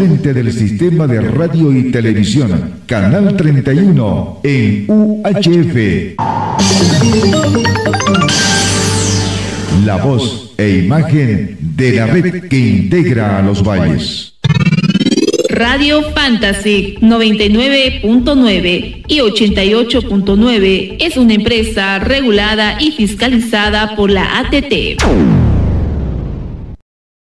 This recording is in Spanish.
frente del sistema de radio y televisión, Canal 31 en UHF. La voz e imagen de la red que integra a los valles. Radio Fantasy 99.9 y 88.9 es una empresa regulada y fiscalizada por la ATT.